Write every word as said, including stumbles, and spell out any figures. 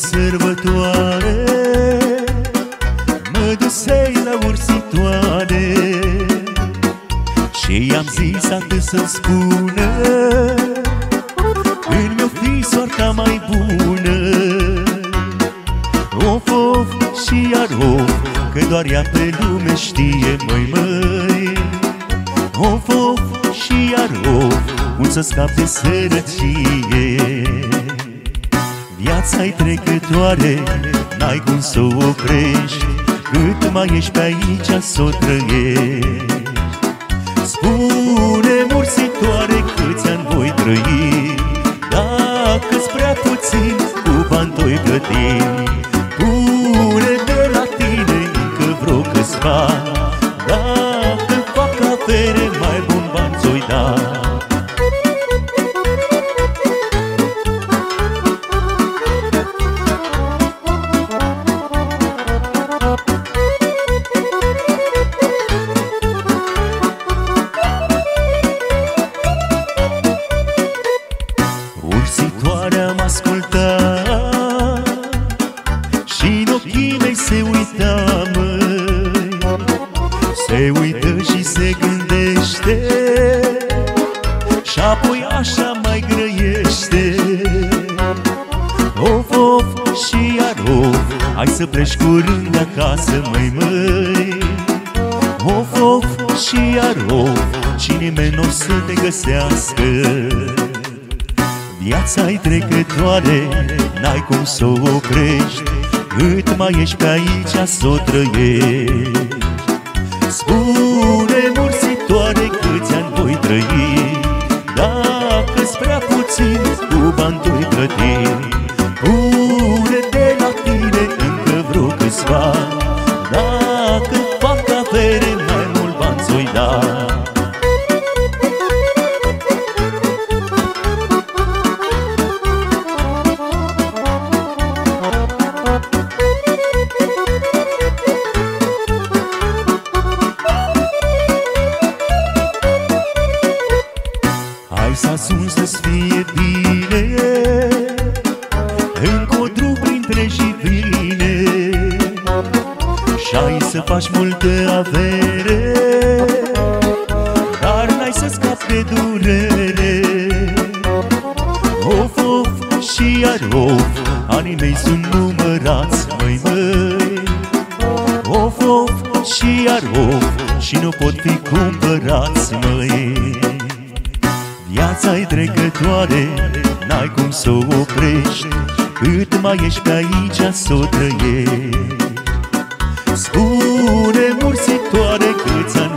sărbătoare mă dusei la ursitoare și i-am zis atât să-mi spună când mi-o fi soarta mai bună. Of, of și iar of, că doar ea pe lume știe, măi, măi. Of, of și iar of, cum să scap de sărăcie. Viața-i trecătoare, n-ai cum să o oprești, cât mai ești pe aici s-o trăiești. Spune, mursitoare, câți ani voi trăi, dacă-s prea puțin, cu bani toi plăti. Pune de la tine încă vreo câțiva, dacă fac avere, mai bun bani ți-o-i da. Ursitoarea m-a ascultat și-n ochii mei se uita, măi. Se uită și se gândește și-apoi așa mai grăiește. Of, of și iar of, hai să pleci curând acasă, măi, măi. Of, of și iar of, și nimeni n-o să te găsească. Viața-i trecătoare, n-ai cum să o oprești, cât mai ești pe aici s-o trăiești. Spune, mursitoare, câți ani voi trăi, dacă-s prea puțin, cu bani toi plăti. Pune de la tine încă vreo câțiva, dacă fac avere, mai mult bani ți-o-i da. Hai să asum să-ți fie bine, încă o drum printre jivine, și-ai să faci multă avere, dar n-ai să scapi de durere. Of, of și iar of, anii mei sunt numărați, măi, măi. Of, of și iar of, și nu pot fi cumpărați, măi. Viața-i trecătoare, n-ai cum să o oprești, cât mai ești pe aici s-o trăiești. Spune, mursitoare, câți ani